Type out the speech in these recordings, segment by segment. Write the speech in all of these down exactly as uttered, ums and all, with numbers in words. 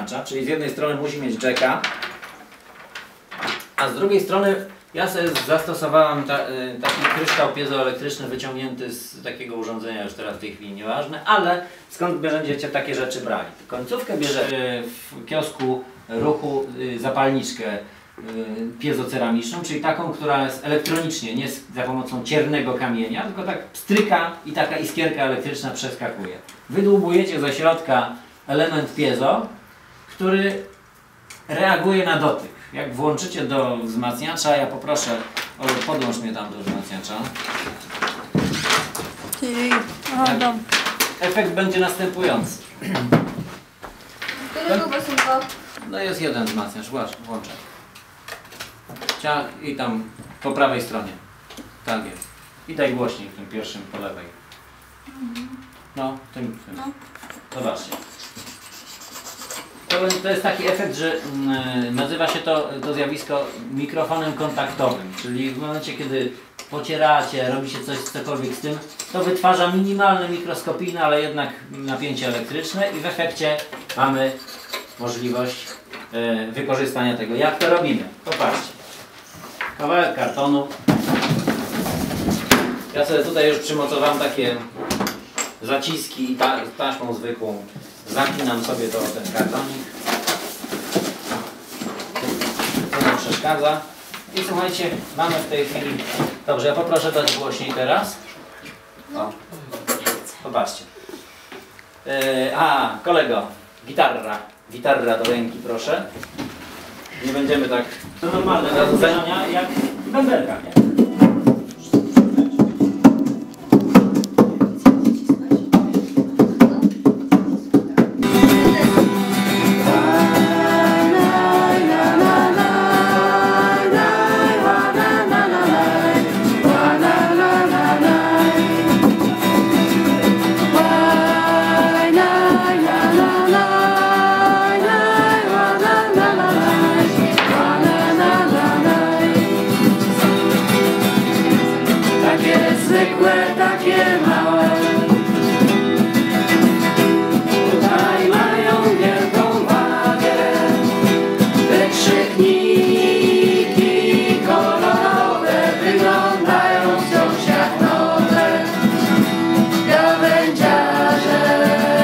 wzmacniacza, czyli z jednej strony musi mieć jacka, a z drugiej strony ja sobie zastosowałem ta, y, taki kryształ piezoelektryczny wyciągnięty z takiego urządzenia, już teraz w tej chwili nieważne, ale skąd będziecie takie rzeczy brali? Końcówkę bierze y, w kiosku ruchu y, zapalniczkę y, piezoceramiczną, czyli taką, która jest elektronicznie, nie za pomocą ciernego kamienia, tylko tak stryka i taka iskierka elektryczna przeskakuje. Wydłubujecie ze środka element piezo, który reaguje na dotyk. Jak włączycie do wzmacniacza, ja poproszę, Olu, podłącz mnie tam do wzmacniacza. Tak, efekt będzie następujący. Którego basunka? No jest jeden wzmacniacz, włączę. Ciach i tam po prawej stronie. Tak jest. I daj głośniej w tym pierwszym po lewej. No, tym, tym. No. Zobaczcie. To, to jest taki efekt, że mm, nazywa się to, to zjawisko mikrofonem kontaktowym, czyli w momencie, kiedy pocieracie, robicie coś cokolwiek z tym, to wytwarza minimalne, mikroskopijne, ale jednak napięcie elektryczne i w efekcie mamy możliwość y, wykorzystania tego. Jak to robimy? Popatrzcie. Kawałek kartonu. Ja sobie tutaj już przymocowałem takie zaciski ta, taśmą zwykłą. Zapinam sobie to ten kartonik. To nam przeszkadza. I słuchajcie, mamy w tej chwili... Dobrze, ja poproszę dać głośniej teraz. O. Popatrzcie. Yy, a, kolego, gitarra. Gitarra do ręki, proszę. Nie będziemy tak... To normalne do zadania jak w bębelkach, nie? Zwykłe, takie małe, tutaj mają wielką wagę. Wykrzykniki kolorowe wyglądają wciąż jak nowe. Gawędziarze,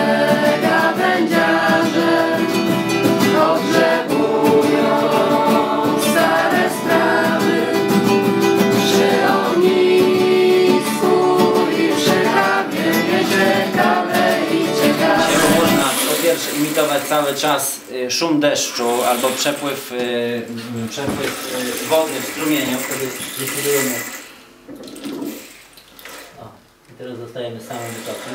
gawędziarze odgrzebują stare sprawy. Czy oni Po pierwsze imitować cały czas y, szum deszczu albo przepływ, y, y, przepływ y, wody w strumieniu, wtedy decydujemy. O, i teraz zostajemy same wytoki.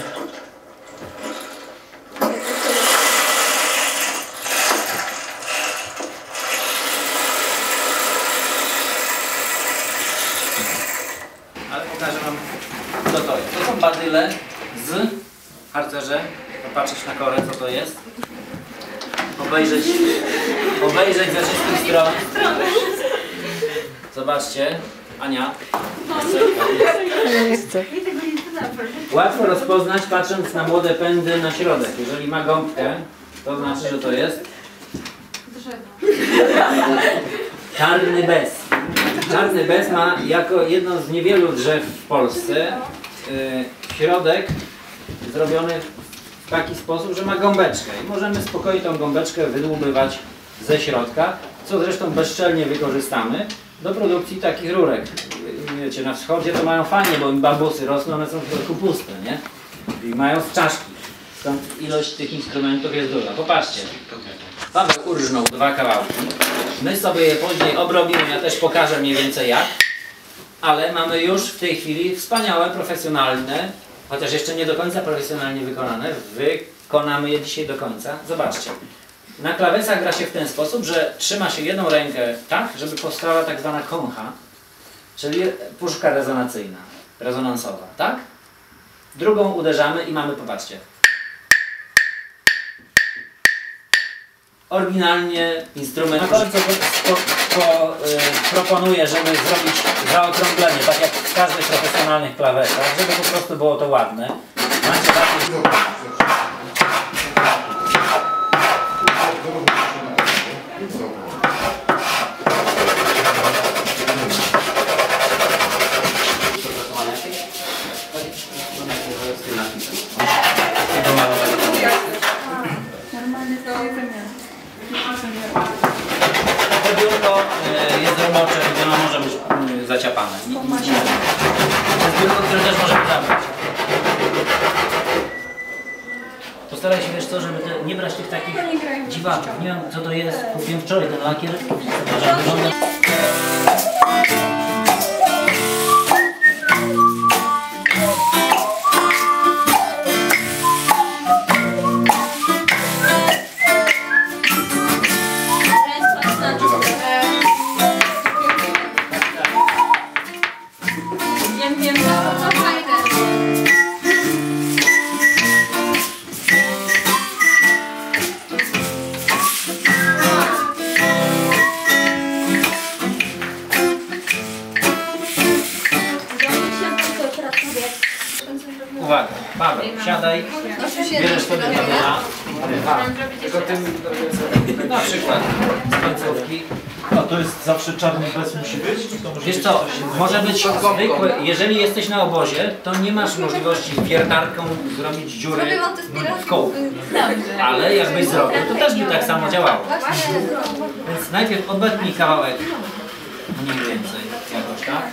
Ale pokażę wam, co to jest. To są badyle z harcerze. Popatrzeć na korę, co to jest. Obejrzeć, obejrzeć ze wszystkich stron. Zobaczcie, Ania. Nie chcę. Łatwo rozpoznać, patrząc na młode pędy na środek. Jeżeli ma gąbkę, to znaczy, że to jest czarny bez. Czarny bez ma jako jedno z niewielu drzew w Polsce yy, środek zrobiony w taki sposób, że ma gąbeczkę i możemy spokojnie tą gąbeczkę wydłubywać ze środka, co zresztą bezczelnie wykorzystamy do produkcji takich rurek. Wiecie, na wschodzie to mają fajnie, bo im bambusy rosną, one są w środku puste, nie? I mają czaszki. Stąd ilość tych instrumentów jest duża. Popatrzcie. Paweł urżnął dwa kawałki. My sobie je później obrobimy, ja też pokażę mniej więcej jak. Ale mamy już w tej chwili wspaniałe, profesjonalne, chociaż jeszcze nie do końca profesjonalnie wykonane. Wykonamy je dzisiaj do końca. Zobaczcie. Na klawesach gra się w ten sposób, że trzyma się jedną rękę tak, żeby powstała tak zwana koncha, czyli puszka rezonacyjna, rezonansowa, tak? Drugą uderzamy i mamy, popatrzcie. Oryginalnie instrument. Na końcu po, po, y, proponuję, żeby zrobić zaokrąglenie, tak jak w każdych profesjonalnych klawesach, żeby po prostu było to ładne. Macie takie... Normalnie to wymiar. To biurko e, jest robocze, gdzie ono może być mm, zaciapane. To jest biurko, które też możemy zabrać. Postaraj się, wiesz co, żeby te, nie brać tych takich dziwaków. Nie wiem co to jest, kupiłem wczoraj ten lakier. Że wygląda... Wiem, wiem, to to fajne. Uwaga, Paweł, siadaj, bierzesz sobie Pawła. Tylko tym... Na przykład z końcówki. A to jest zawsze czarny bez musi być? Czy to może Wiesz być co, coś innego? może być zwykły, jeżeli jesteś na obozie, to nie masz możliwości wiertarką zrobić dziury w kołku. Ale jakbyś zrobił, to też by tak samo działało. Więc najpierw odetnij kawałek, mniej więcej, jakoś, tak?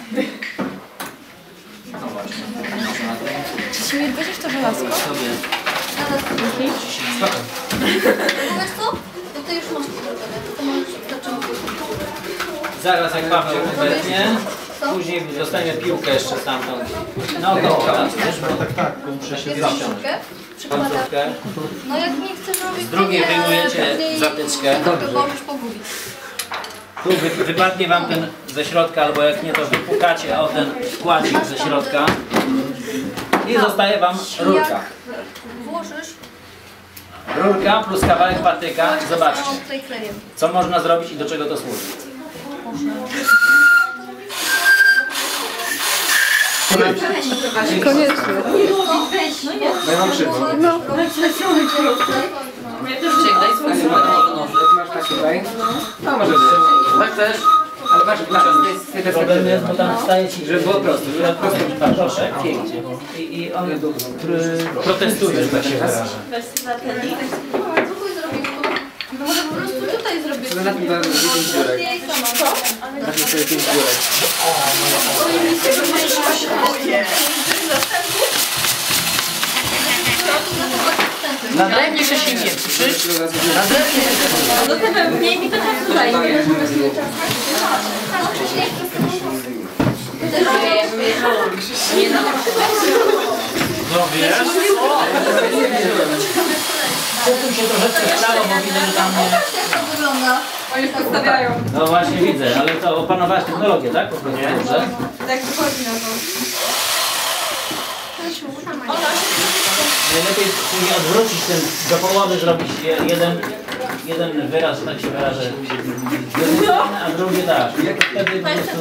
No właśnie, można Czy mi bierzesz to żelazko? sobie... Wiesz co? To ty już masz to zrobione, to możesz zacząć. Zaraz jak Paweł obecnie, później dostaniemy piłkę jeszcze stamtąd. No około, tak? Wiesz, bo Tak, tak, bo muszę się Bierzesz zaciąć. piłkę, przykładasz. końcówkę. No jak nie chcesz robić... Z drugiej to nie, wyjmujecie później zatyczkę. To możesz pogubić. Tu wy, wypadnie wam ten ze środka, albo jak nie to wypukacie o ten wkładzik ze środka i zostaje wam rurka. Jak włożysz... Rurka plus kawałek patyka. Zobaczcie, Zobaczcie. Tutaj klejem. co można zrobić i do czego to służy. Koniecznie. No ja mam krzywo. No. Masz taki tutaj? No może być. Tak też. Ale masz glas, to jest z tej Problem perspektywy. jest, bo tam wstaje ci, Żeby było prosto. że prosto ci patroszek i, i on pr- protestuje, że tak się wyraża. Spróbuj zrobić tu. No może po prostu tutaj zrobić. To na tym dałem pięć dziurek. Na tym sobie pięć dziurek. Na drewnie się nie słyszysz? Na drewnie No to mniej mi to czasu zajmie. No wiesz? Przesuń się troszeczkę w prawo, bo widzę, że tam nie... Tak wygląda. Oni podstawiają. No właśnie widzę, ale to opanowałeś technologię, tak? Po prostu, dobrze? Tak wychodzi na to. Najlepiej później odwrócić ten, do połowy zrobić je- jeden, jeden wyraz, tak się wyrażę, z jednej strony, a drugi tak. Wtedy po prostu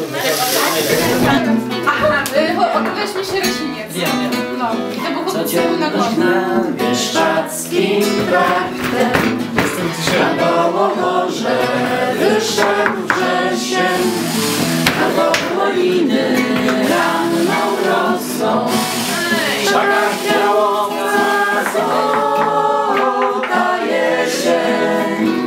Aha, weź mi się ryśniec. wiem, wiem. No, i to było po prostu na głowie. na bieszczackim traktem. Albo może wyszedł wrzesień, albo poliny ranną rosą. W krzakach białowa złota jesień.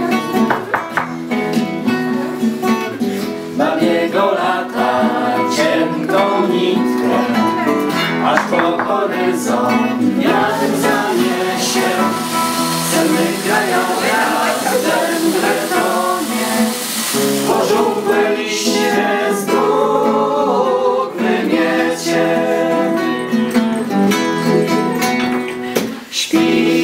Babiego lata cienką nitkę, aż po horyzont wiatr zaniesie. Cenny krajobraz ten bretonie, pożółkłe liście z dróg wymiecie. Śpi,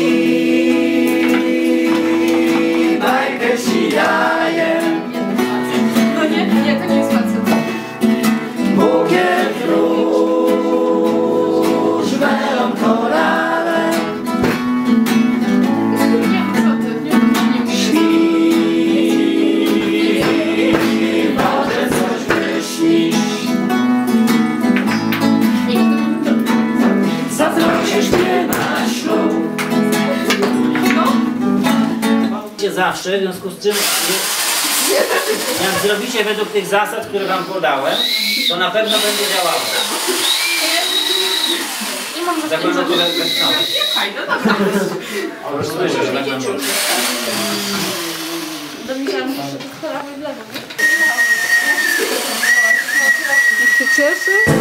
bajkę ci daję, No nie, nie, to nie jest facet. bukiet róż, melon, korale. Nie, facet, nie, nie, nie. Śpi, może coś wyśnisz. Zaprosisz mnie na ślub. zawsze, w związku z czym jak zrobicie według tych zasad, które wam podałem, to na pewno będzie działało. I mam na Zakładam, że we no. Już słyszę, że tak nam było. Domyślam się, że to w lewo. Jak się cieszy?